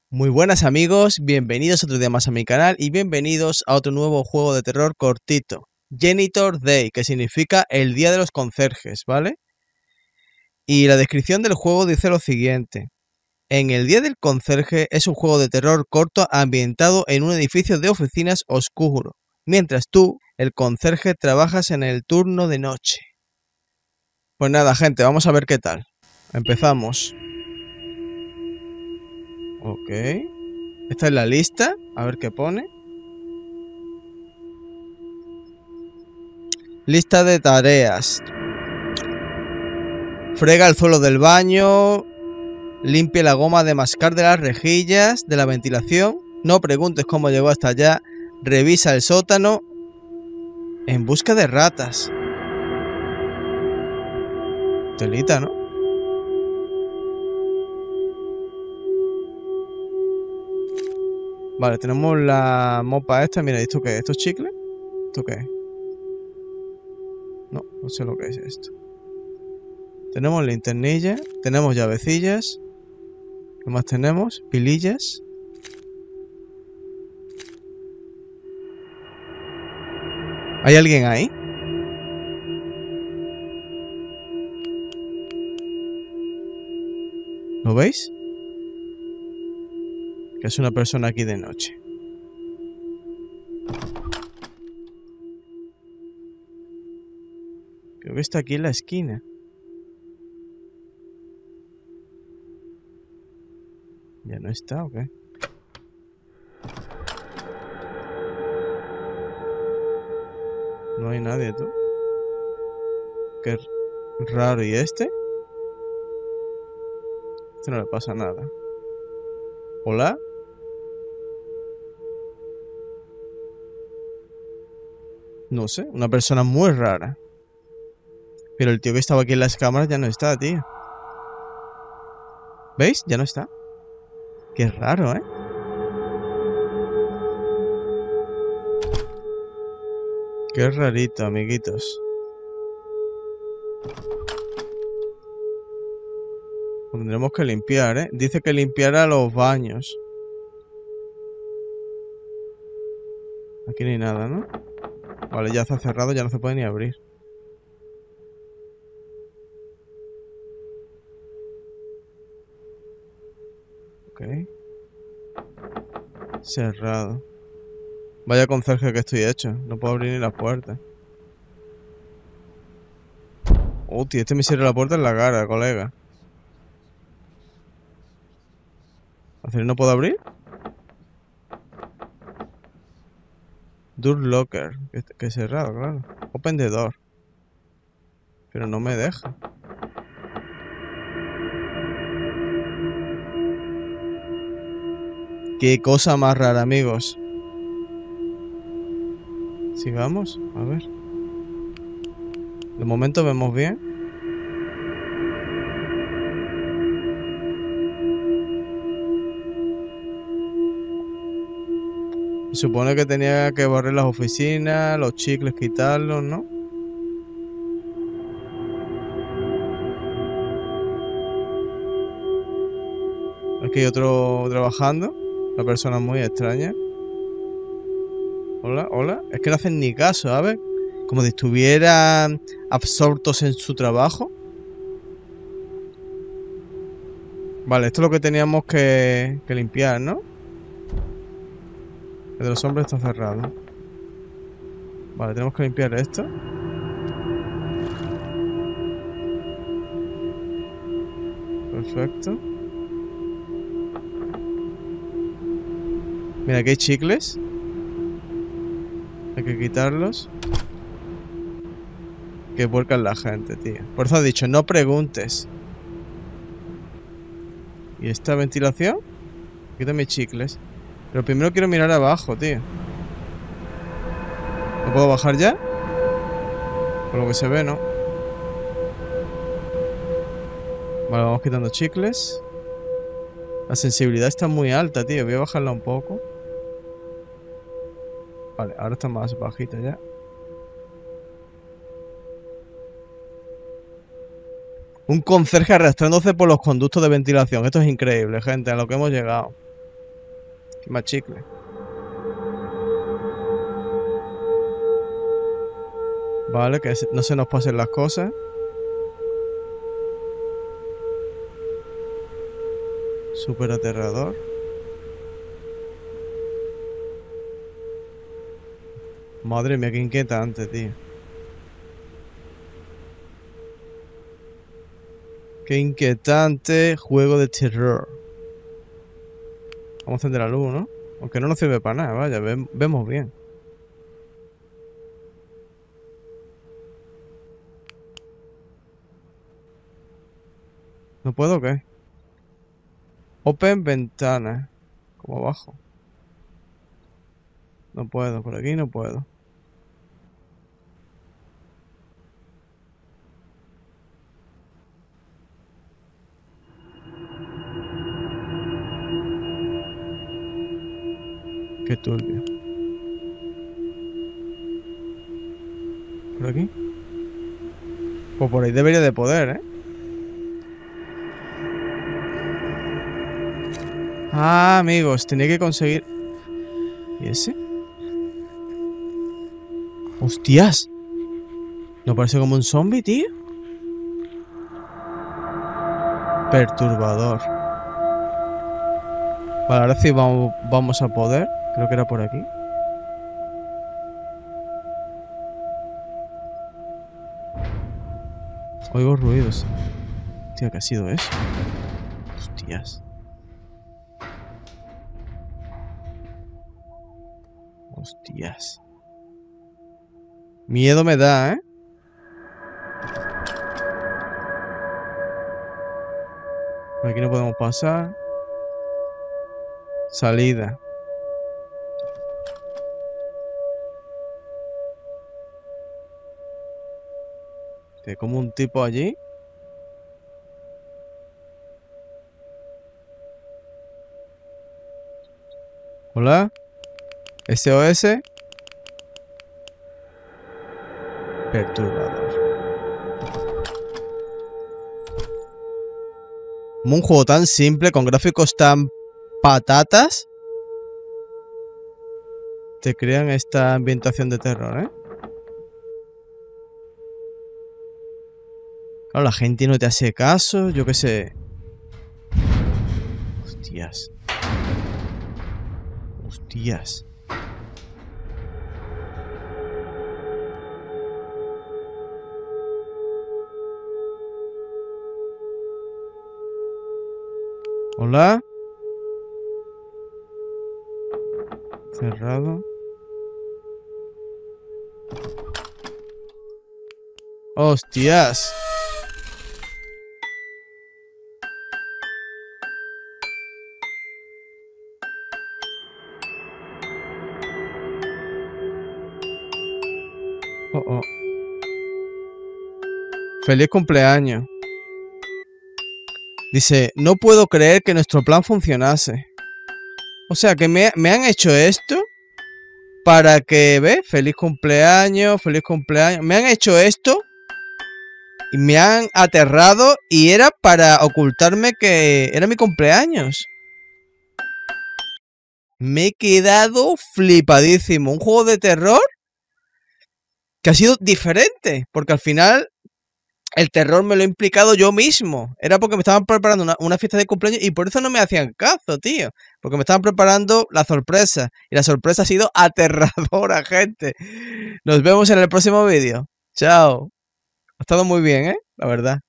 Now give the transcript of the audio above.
Muy buenas amigos, bienvenidos otro día más a mi canal y bienvenidos a otro nuevo juego de terror cortito, Janitor Day, que significa el día de los conserjes, ¿vale? Y la descripción del juego dice lo siguiente: en el día del conserje es un juego de terror corto ambientado en un edificio de oficinas oscuro, mientras tú, el conserje, trabajas en el turno de noche. Pues nada gente, vamos a ver qué tal. Empezamos. Ok. Esta es la lista, a ver qué pone. Lista de tareas. Frega el suelo del baño. Limpie la goma de mascar de las rejillas de la ventilación. No preguntes cómo llegó hasta allá. Revisa el sótano. En busca de ratas. Telita, ¿no? Vale, tenemos la mopa esta. Mira, ¿esto qué es? ¿Esto es chicle? ¿Esto qué es? No, no sé lo que es esto. Tenemos linternilla. Tenemos llavecillas. ¿Qué más tenemos? Pilillas. ¿Hay alguien ahí? ¿Lo veis? Que es una persona aquí de noche. Creo que está aquí en la esquina. ¿Ya no está o qué? No hay nadie, tú. Qué raro. ¿Y este? Este no le pasa nada. ¿Hola? No sé, una persona muy rara. Pero el tío que estaba aquí en las cámaras ya no está, tío. ¿Veis? Ya no está. Qué raro, ¿eh? Qué rarito, amiguitos. Tendremos que limpiar, ¿eh? Dice que limpiara los baños. Aquí no hay nada, ¿no? Vale, ya está cerrado, ya no se puede ni abrir. Ok. Cerrado. Vaya conserje que estoy hecho. No puedo abrir ni la puerta. Hostia, este me cierra la puerta en la cara, colega. ¿No puedo abrir? Door locker. Que cerrado, claro. Open the door. Pero no me deja. Qué cosa más rara, amigos. Sigamos, a ver. De momento vemos bien. Se supone que tenía que barrer las oficinas, los chicles, quitarlos, ¿no? Aquí hay otro trabajando. Una persona muy extraña. Hola, hola. Es que no hacen ni caso, ¿sabes? Como si estuvieran absortos en su trabajo. Vale, esto es lo que teníamos que limpiar, ¿no? El de los hombres está cerrado. Vale, tenemos que limpiar esto. Perfecto. Mira, aquí hay chicles. Hay que quitarlos. Que vuelcan la gente, tío. Por eso he dicho, no preguntes. ¿Y esta ventilación? Quita mis chicles. Pero primero quiero mirar abajo, tío. ¿No puedo bajar ya? Por lo que se ve, ¿no? Vale, vamos quitando chicles. La sensibilidad está muy alta, tío. Voy a bajarla un poco. Vale, ahora está más bajita ya. Un conserje arrastrándose por los conductos de ventilación. Esto es increíble, gente, a lo que hemos llegado. Más chicle. Vale, que no se nos pasen las cosas. Súper aterrador. Madre mía, qué inquietante, tío. Qué inquietante juego de terror. Vamos a encender la luz, ¿no? Aunque no nos sirve para nada, vaya, vemos bien. ¿No puedo o qué? Open ventana. Como abajo. No puedo, por aquí no puedo. Qué turbio. ¿Por aquí? Pues por ahí debería de poder, ¿eh? Ah, amigos, tenía que conseguir... ¿Y ese? ¡Hostias! ¿No parece como un zombie, tío? Perturbador. Vale, ahora sí vamos a poder. Creo que era por aquí. Oigo ruidos. Tío, ¿qué ha sido eso? Hostias. Hostias. Miedo me da, ¿eh? Por aquí no podemos pasar. Salida. Hay como un tipo allí. Hola. SOS. Perturbador. Como un juego tan simple, con gráficos tan patatas, te crean esta ambientación de terror, ¿eh? Claro, la gente no te hace caso, yo qué sé. Hostias. Hostias. Hola. Cerrado. Hostias. Oh, oh. Feliz cumpleaños. Dice, no puedo creer que nuestro plan funcionase. O sea, que me han hecho esto para que, ¿ves? Feliz cumpleaños, feliz cumpleaños. Me han hecho esto y me han aterrado y era para ocultarme que era mi cumpleaños. Me he quedado flipadísimo. Un juego de terror que ha sido diferente, porque al final el terror me lo he implicado yo mismo. Era porque me estaban preparando una fiesta de cumpleaños y por eso no me hacían caso, tío. Porque me estaban preparando la sorpresa. Y la sorpresa ha sido aterradora, gente. Nos vemos en el próximo vídeo. Chao. Ha estado muy bien, ¿eh? La verdad.